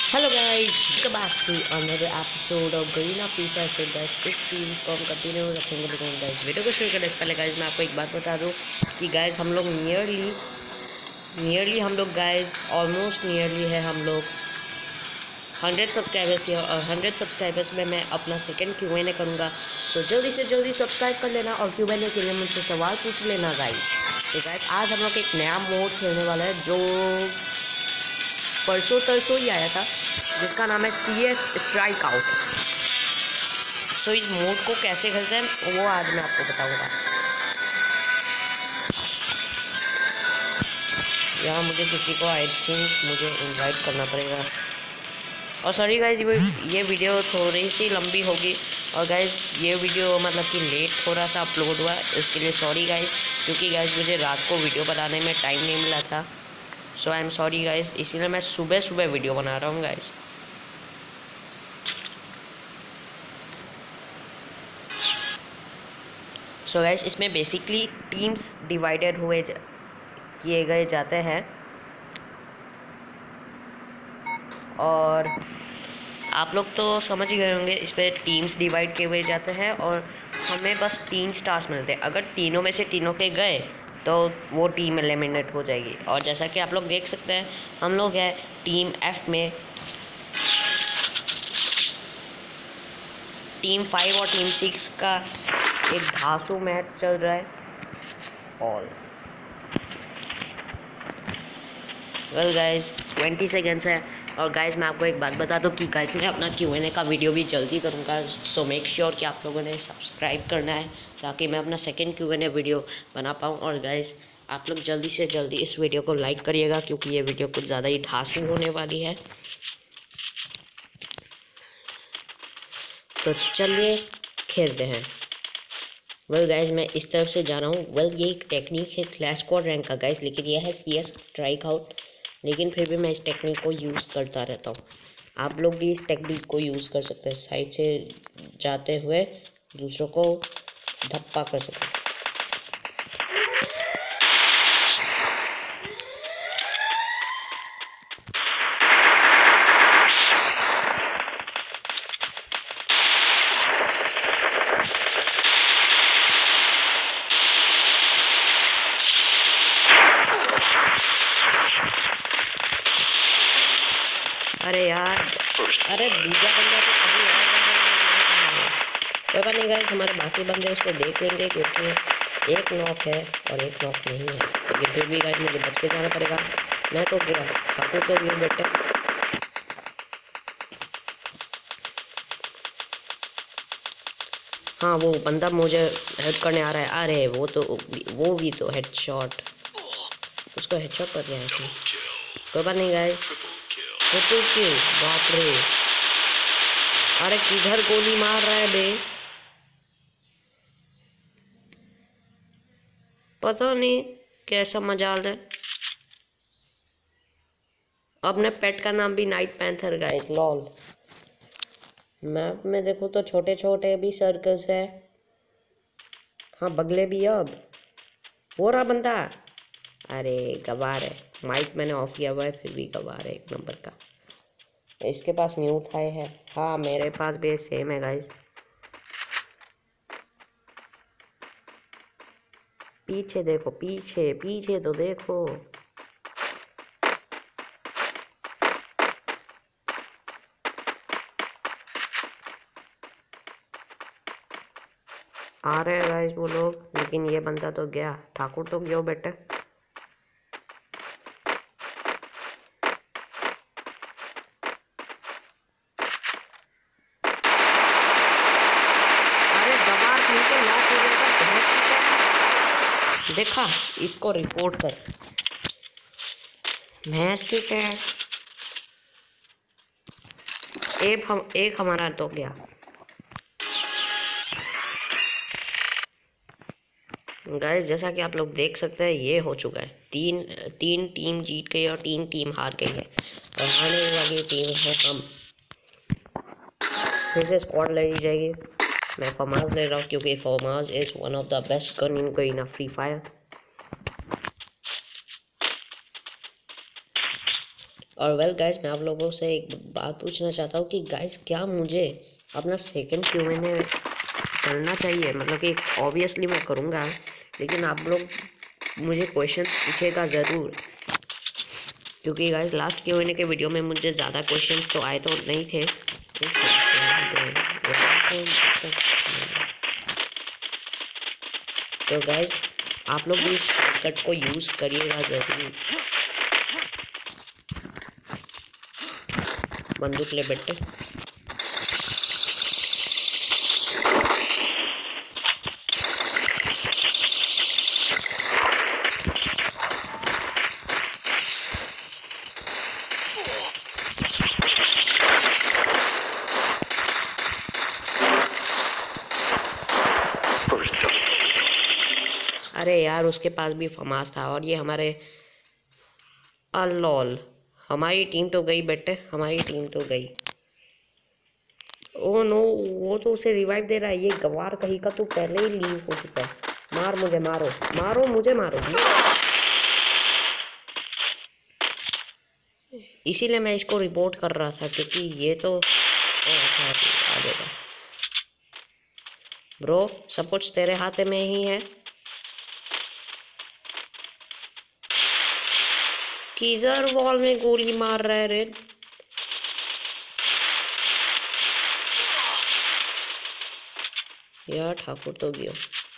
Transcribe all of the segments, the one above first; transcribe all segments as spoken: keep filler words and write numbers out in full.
Hello guys, welcome back to another episode of Garena free fire. So guys, इस series को हम continue रखेंगे। लेकिन गाइस, वीडियो को शुरू करने से पहले गाइस मैं आपको एक बात बता दूं कि गाइस हम लोग नियरली नियरली हम लोग गाइस ऑलमोस्ट नियरली है हम लोग हंड्रेड सब्सक्राइबर्स की। और हंड्रेड सब्सक्राइबर्स में मैं अपना सेकंड क्यू एन ए करूँगा। तो जल्दी से जल्दी सब्सक्राइब कर लेना और क्यू एन ए के लिए मुझसे सवाल पूछ लेना गाइस। तो गाइस, आज हम लोग एक नया मोड खेलने वाला है जो परसों तरसों ही आया था, जिसका नाम है C S strike out. So इस मोड को कैसे खेलते हैं वो आज मैं आपको बताऊंगा। यहाँ मुझे किसी को आई थिंक मुझे इनवाइट करना पड़ेगा। और सॉरी गाइज, ये वीडियो थोड़ी सी लंबी होगी। और गाइज ये वीडियो मतलब कि लेट थोड़ा सा अपलोड हुआ, उसके लिए सॉरी गाइज। क्योंकि गाइज मुझे रात को वीडियो बनाने में टाइम नहीं मिला था। So I am sorry guys, इसीलिए मैं सुबह सुबह वीडियो बना रहा हूँ गाइज। सो गाइज, इसमें बेसिकली टीम्स डिवाइडेड हुए किए गए जाते हैं। और आप लोग तो समझ ही गए होंगे, इस पर टीम्स डिवाइड किए हुए जाते हैं और हमें बस तीन स्टार्स मिलते हैं। अगर तीनों में से तीनों के गए तो वो टीम एलिमिनेट हो जाएगी। और जैसा कि आप लोग देख सकते हैं, हम लोग हैं टीम एफ में। टीम फाइव और टीम सिक्स का एक धांसू मैच चल रहा है। All well guys, twenty seconds है। और गाइज मैं आपको एक बात बता दूं कि गाइज मैं अपना क्यू एन ए का वीडियो भी जल्दी करूँगा। सो मेक श्योर कि आप लोगों ने सब्सक्राइब करना है ताकि मैं अपना second Q N A video बना पाऊँ। और गाइज आप लोग जल्दी से जल्दी इस वीडियो को लाइक करिएगा, क्योंकि ये वीडियो कुछ ज़्यादा ही धांसू होने वाली है। तो चलिए खेलते हैं। वेल well गाइज, मैं इस तरफ से जा रहा हूँ। वेल well, ये एक टेक्निक है क्लैश स्क्वाड रैंक का गाइज, लेकिन यह है सी एस स्ट्राइक आउट। लेकिन फिर भी मैं इस टेक्निक को यूज़ करता रहता हूँ। आप लोग भी इस टेक्निक को यूज़ कर सकते हैं, साइड से जाते हुए दूसरों को धप्पा कर सकते हैं। अरे यार, अरे दूसरा बंदा तो कभी यार पता नहीं गाइस, हमारे बाकी बंदे उसे देख लेंगे क्योंकि एक नॉक है और एक नॉक नहीं है। लेकिन फिर भी गाइस मुझे बच के जाना पड़ेगा। मैं तो गया, ठाकुर तो गया बेटे। हाँ, वो बंदा मुझे हेल्प करने आ रहा है। अरे वो तो वो भी तो हेडशॉट, उसको हेडशॉट कर दिया है। कोई बात नहीं गाइस, ट्रिपल किल, बाप रे। अरे किधर गोली मार रहा है बे, पता नहीं कैसा मजाल है। अपने पेट का नाम भी night panther guys, lol. Map में देखो तो छोटे छोटे भी सर्कल्स है। हाँ, बगले भी। अब हो रहा बंदा। अरे गवार है, माइक मैंने ऑफ किया हुआ है फिर भी गवार है एक नंबर का। इसके पास म्यूट है, है। हाँ, मेरे पास भी सेम है गाइस। पीछे देखो, पीछे पीछे तो देखो। आ रहे हैं गाइस वो लोग, लेकिन ये बंदा तो गया। ठाकुर तो गया बेटे। देखा, इसको रिपोर्ट कर। भैंस की टैग। एक हम एक हमारा तो गया। गाइस जैसा कि आप लोग देख सकते हैं, ये हो चुका है। तीन तीन टीम जीत गई और तीन टीम हार गई है। और हारने वाली टीम है हम। फिर से स्क्वाड लड़ी जाएगी। मैं फमाज ले रहा हूँ क्योंकि FAMAS is one of the best gun in Garena free fire. और वेल गाइस, मैं आप लोगों से एक बात पूछना चाहता हूँ कि गाइस क्या मुझे अपना सेकंड क्यू एन ए करना चाहिए? मतलब कि ऑब्वियसली मैं करूँगा, लेकिन आप लोग मुझे क्वेश्चन पूछेगा ज़रूर, क्योंकि guys last Q N A के वीडियो में मुझे ज़्यादा क्वेश्चंस तो आए तो नहीं थे। तो गाइस आप लोग भी इस शॉर्टकट को यूज़ करिएगा ज़रूर। बंदूक ले बेटे। अरे यार, उसके पास भी फमास था और ये हमारे अल्लोल हमारी टीम तो गई बेटे, हमारी टीम तो गई। ओह नो, वो तो उसे रिवाइव दे रहा है। ये गवार कहीं का तो पहले ही लीव हो चुका है। मार मुझे, मारो मारो मुझे, मारो। इसीलिए मैं इसको रिपोर्ट कर रहा था, क्योंकि ये तो अच्छा आ जाएगा। ब्रो सब कुछ तेरे हाथ में ही है। किधर वॉल में गोली मार रहा है रे? यार ठाकुर तो गया।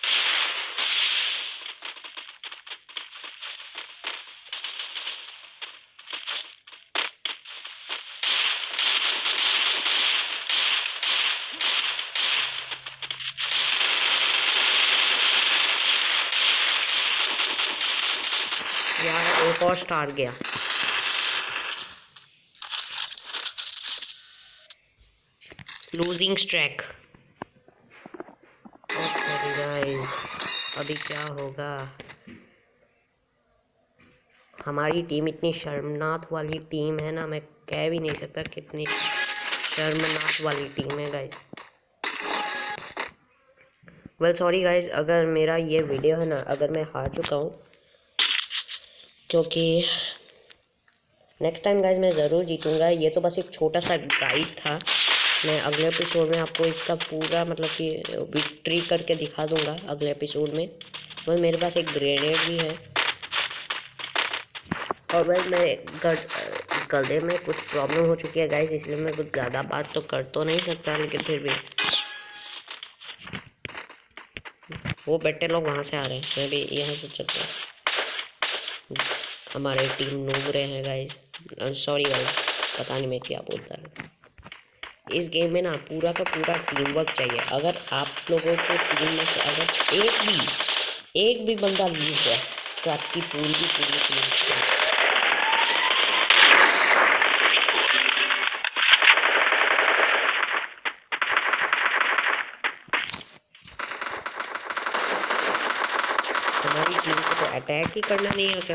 यार एक और स्टार गया। Losing streak. अभी क्या होगा? हमारी टीम इतनी शर्मनाक वाली टीम है ना, मैं कह भी नहीं सकता कितनी शर्मनाक वाली टीम है गाइस। वेल सॉरी गाइस, अगर मेरा ये वीडियो है ना, अगर मैं हार चुका हूँ, क्योंकि नेक्स्ट टाइम गाइस मैं ज़रूर जीतूँगा। ये तो बस एक छोटा सा गाइड था। मैं अगले एपिसोड में आपको इसका पूरा मतलब कि विक्ट्री करके दिखा दूँगा अगले एपिसोड में। वह मेरे पास एक ग्रेनेड भी है, और भाई मैं गले में कुछ प्रॉब्लम हो चुकी है गाइस, इसलिए मैं कुछ ज़्यादा बात तो कर तो नहीं सकता, लेकिन फिर भी वो बेटे लोग वहाँ से आ रहे हैं, मैं भी यहाँ से चलता हूँ। हमारे टीम नूब रहे हैं गाइस, सॉरी गाइस, पता नहीं मैं क्या बोलता है। इस गेम में ना पूरा का पूरा टीम वर्क चाहिए। अगर आप लोगों को टीम में से अगर एक भी एक भी बंदा लीव हुआ तो आपकी पूरी की पूरी टीम। हमारी टीम को तो अटैक ही करना नहीं आता।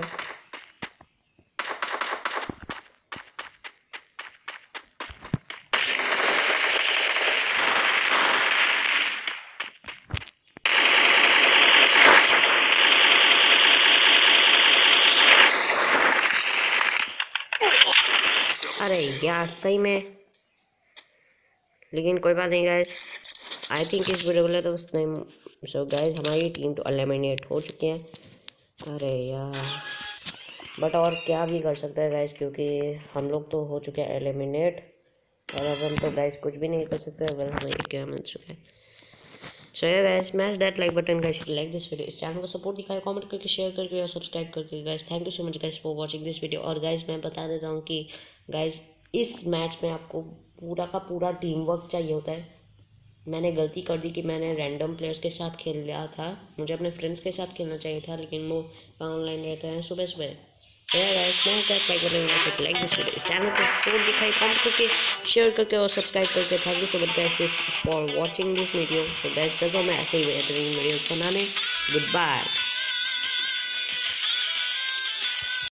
अरे यार सही में, लेकिन कोई बात नहीं गाइस, आई थिंक इस वीडियो के लिए तो बस नहीं। सो गाइस हमारी टीम तो एलिमिनेट हो चुकी है। अरे यार, बट और क्या भी कर सकते हैं गाइस, क्योंकि हम लोग तो हो चुके हैं एलिमिनेट, और अब हम तो गाइस कुछ भी नहीं कर सकते अगर हमें क्या मिल चुका है। So yeah guys, smash that like button guys, if you like this video. इस चैनल को सपोर्ट दिखाएं कमेंट करके, शेयर करके और सब्सक्राइब करके guys. Thank you so much guys for watching this video. और गाइस मैं बता देता हूँ कि गाइस इस मैच में आपको पूरा का पूरा टीम वर्क चाहिए होता है। मैंने गलती कर दी कि मैंने रैंडम प्लेयर्स के साथ खेल लिया था, मुझे अपने फ्रेंड्स के साथ खेलना चाहिए था, लेकिन वो ऑनलाइन रहते हैं सुबह सुबह। Guys smash that like button guys, if you like this video. इस चैनल को सपोर्ट दिखाएं कमेंट करके, शेयर करके और सब्सक्राइब करके। Thank you so much guys for watching this video. So guys चलो मैं ऐसे ही बेहतरीन वीडियोस बनाने। Good bye.